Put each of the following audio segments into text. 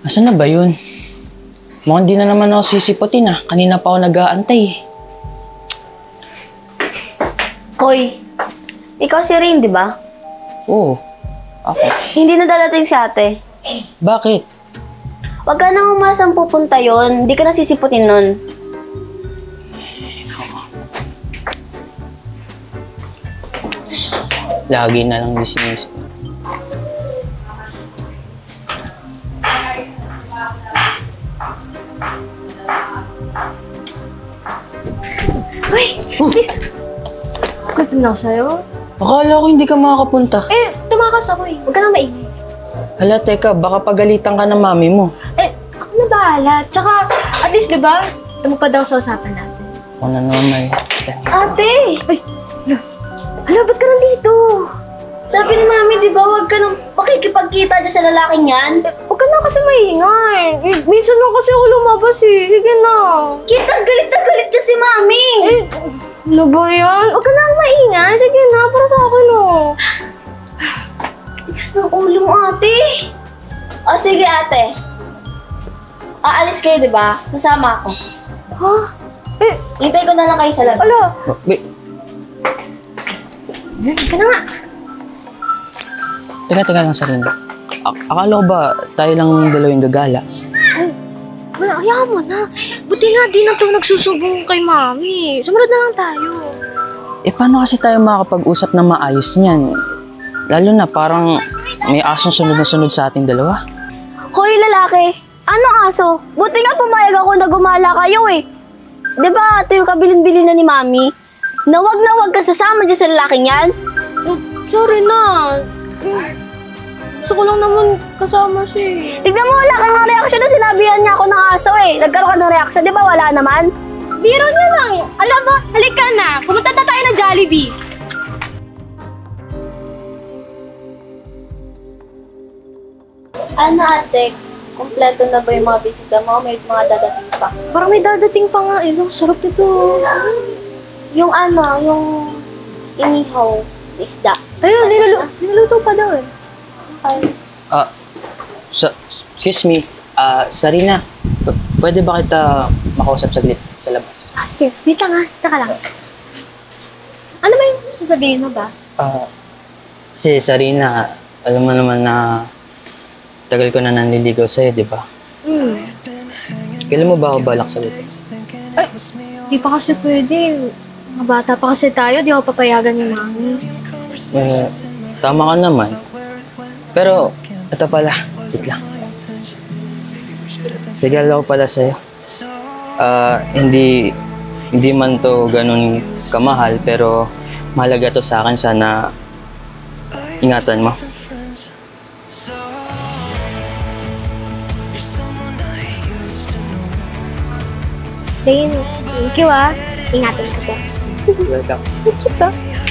Asan na ba yun? Mukhang di na naman ako sisipotin ah. Kanina pa ako nag-aantay. Hoy, ikaw si Rain, di ba? Oo. Ako. Hindi na dadating si ate. Bakit? Huwag ka nang umasang pupunta yon. Hindi ka na sisiputin nun. Lagi na lang business. Uy! Gutom na ako sa'yo. Akala ko hindi ka makakapunta. Eh, tumakas ako eh. Huwag ka nang maingay. Hala, teka, baka pagalitan ka ng mami mo. Eh, ako na bahala. Tsaka, at least, di ba? Tumupad daw sa usapan natin. Ako na naman. Ate! Ay! Hala, ba't ka nandito? Sabi ni Mami, di ba, huwag ka nang pakikipagkita dyan sa lalaking yan? Huwag ka na kasi maingay. Minsan lang kasi ako lumabas eh. Sige na. Kitang galit na galit dyan si Mami. Ano ba yan? Huwag ka na maingay. Sige na, para sa akin oh. Tigas ng ulo mo, ate. O sige, ate. Aalis kayo, di ba? Kasama ako. Ha? Eh, hintay ko na lang kayo sa labas. Ala. Wait. Ka na nga. Teka lang, Sarina. Akala ko ba tayo lang dalawang gagala? Ay, wala, hayaan mo na. Buti nga di na ito nagsusubong kay Mami. Sumunod na lang tayo. Eh, paano kasi tayo makakapag-usap na maayos niyan? Lalo na parang may asong sunod na sunod sa ating dalawa. Hoy, lalaki. Anong aso? Buti nga pumayag ako na gumala kayo eh. Diba ate yung kabilin-bilin na ni Mami? Na wag ka sasama dyan sa lalaking yan? Sorry na. Gusto ko lang naman kasama siya eh. Tignan mo, wala kang reaksyon na sinabihan niya ako ng aso eh. Nagkaroon ka ng reaksyon, di ba wala naman? Biro niya lang. Alam mo, halika na. Pumunta na tayo ng Jollibee. Ano ate? Kompleto na ba yung mga bisita mo? May mga dadating pa? Parang may dadating pa nga eh. Sarap nito. Yung ano, yung inihaw na isda. Ayun, niluluto pa daw eh. Okay. Excuse me. Sarina, pwede ba kita makausap saglit sa labas? Sige. Wait lang ha. Taka lang. Ano ba yung sasabihin mo ba? Kasi Sarina, alam mo naman na tagal ko na nanliligaw sa'yo, di ba? Kailan mo ba ako balak sagutin? Ay, di pa kasi pwede. Mga bata pa kasi tayo, di ako papayagan ni Mami. Tama ka naman. Pero, ito pala. Wait lang. Regalo ko pala sa'yo. Hindi man to ganun kamahal, pero mahalaga to sa akin. Sana ingatan mo. Dayin, thank you ah. Ingatan ko po. Welcome. Kita.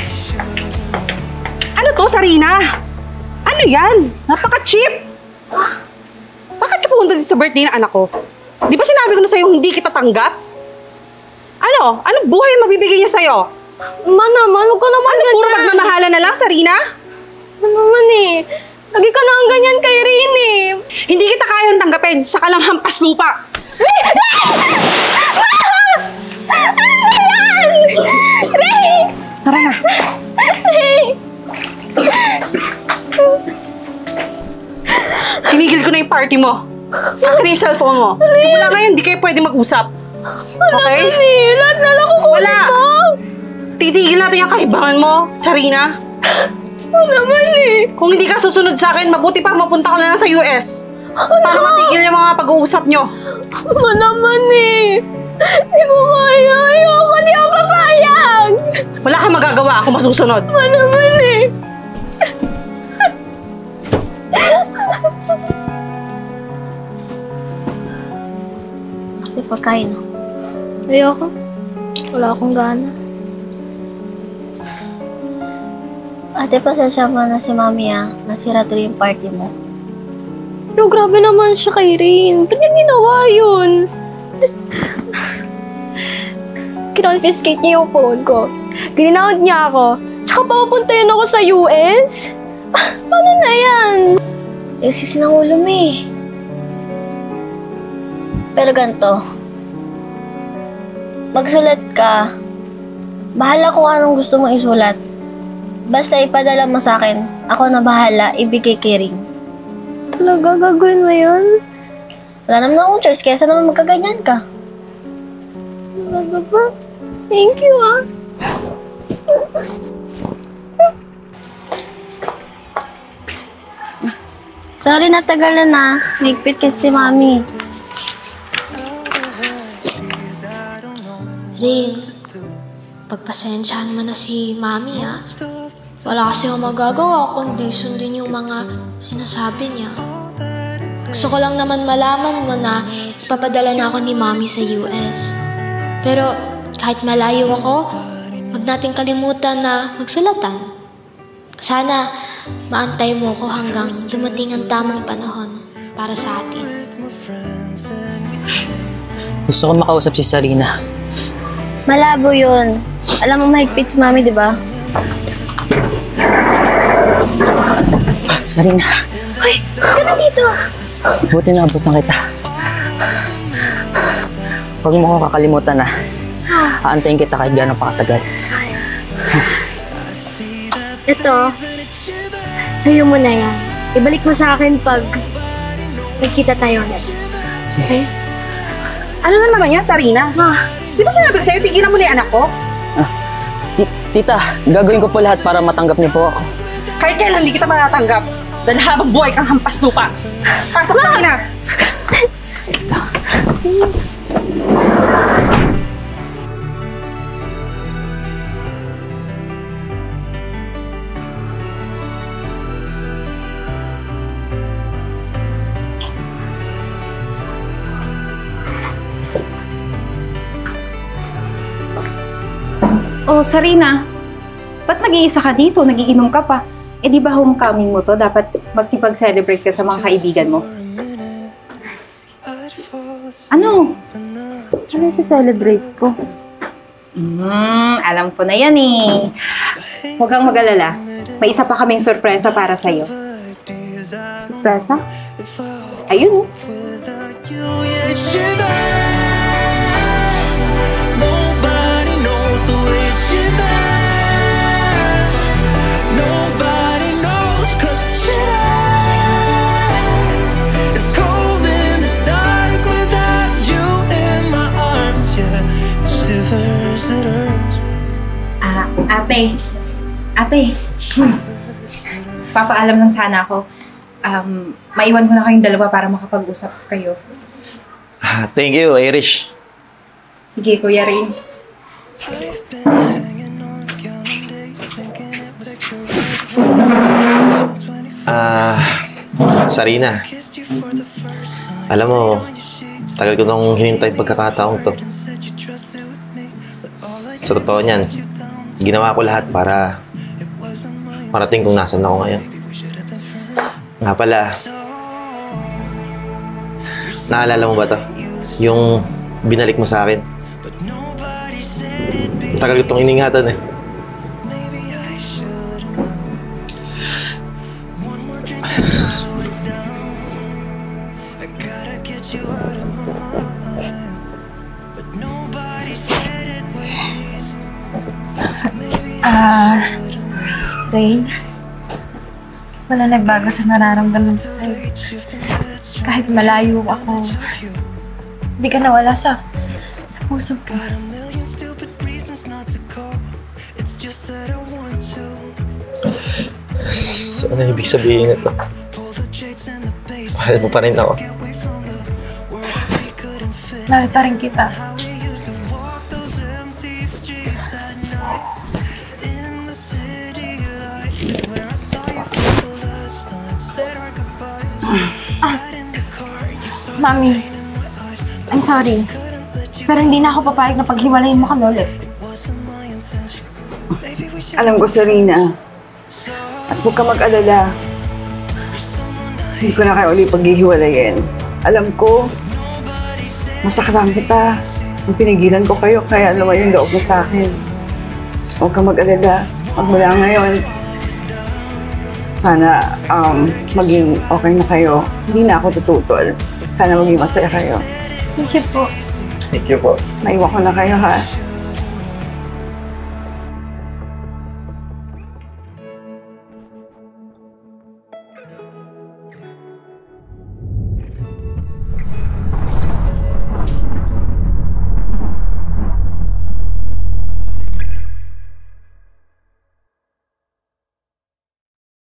Ano to, Sarina? Ano yan? Napaka-cheap! Bakit ka pumunta dito sa birthday ng anak ko? Di ba sinabi ko na sa'yo hindi kita tanggap? Ano? Anong buhay ang mabibigay niya sa'yo? Ma naman, huwag ka naman ganyan. Puro magmamahala na lang, Sarina? Ma naman eh. Lagi ka na ang ganyan kay Rain eh. Hindi kita kayang tanggapin. Saka lang hampas lupa. Rain! Tara na. Rain! Tinigil ko na yung party mo. Akin na yung cellphone mo. Simula ngayon, hindi kayo pwede mag-usap. Okay? Lahat na lang kukunin Wala. mo. Titigil natin yung kaibangan mo, Sarina. Ano naman eh. Kung hindi ka susunod sa akin, mabuti pa mapunta ko na lang sa US. Para matigil yung mga pag-uusap nyo. Ano naman eh. Hindi ko kaya. Ayoko, di ako papayag. Wala kang magagawa, ako masusunod. Ano naman eh. Ate, pagkain no? Ayoko. Wala akong gana. Ate, pasensya mo na si Mami nasira tuloy yung party mo. Pero grabe naman siya kay Rain. Ba't niya ginawa yun? Kinonfiscate niya yung phone ko. Gininawag niya ako. Tsaka papapuntayin ako sa US? Paano na yan? Sisi ng ulo mo eh. Pero ganito, magsulat ka. Bahala kung anong gusto mong isulat. Basta ipadala mo sa akin. Ako na bahala, ibigay kay Ring. Talaga, gagawin mo yun? Wala naman akong choice, kesa naman magkaganyan ka. Talaga ba? Thank you, ah. Sorry, natagalan na. Higpit kasi si Mami. Rin, pagpasensyahan mo na si Mami, ha? Wala kasi akong magagawa kundi sundin yung mga sinasabi niya. Gusto ko lang naman malaman mo na ipapadala na ako ni Mami sa US. Pero kahit malayo ako, wag nating kalimutan na magsulatan. Sana maantay mo ko hanggang dumating ang tamang panahon para sa atin. Gusto ko makausap si Sarina. Malabo yun. Alam mo mahigpit si Mami, di ba? Sarina, Hoy! Huwag ka na dito! buti na abutan kita. Huwag mo ko kakalimutan na. Aantayin kita kahit gano'n pa katagal. Ito, sa'yo mo na yan. Ibalik mo sa akin pag nagkita tayo ulit. Okay? Ano na naman yan, Sarina? Di ba sinabi ko sa'yo, tigilan mo na yung anak ko? Tita, gagawin ko po lahat para matanggap niyo po ako. Kahit kailan hindi kita matatanggap. Dahil habang buhay kang hampas lupa. Pasok na na! Oh, Sarina, ba't nag-iisa ka dito? Nagiinom ka pa. Eh di ba homecoming mo to? Dapat magkipag-celebrate ka sa mga kaibigan mo. Ano? Ano yung celebrate ko? Alam ko na yan eh. Huwag kang mag-alala. May isa pa kaming sorpresa para sa'yo. Sorpresa? Ayun. Ate, papaalam lang sana ako. Maiwan ko na kayong dalawa para makapag-usap kayo. Thank you, Irish. Sige, Kuya Rin. Sarina. Alam mo, tagal ko nang hinintay pagkakataong to. Sa totoo niyan, ginawa ko lahat para marating kung nasan ako ngayon. Nga pala, naalala mo ba to? Yung binalik mo sa akin. Tagal ko itong iningatan eh. Rain, wala nagbago sa nararamdaman ko sa'yo. Kahit malayo ako, hindi ka nawala sa puso ko. So, ano ibig sabihin nito? Mahal mo pa rin ako. Mahal pa rin kita. Mami, I'm sorry. Pero hindi na ako papayag na paghiwalayin mo kami ulit. Alam ko, Sarina. At huwag ka mag-alala. Hindi ko na kayo ulit paghihiwalayin. Alam ko, masaktan kita. Ang pinigilan ko kayo, kaya lumayo yung loob mo sa akin. Huwag ka mag-alala. Magmula ngayon, sana maging okay na kayo. Hindi na ako tututol. Sana maging masaya kayo. Thank you po. Thank you po. Maiwan ko na kayo, ha?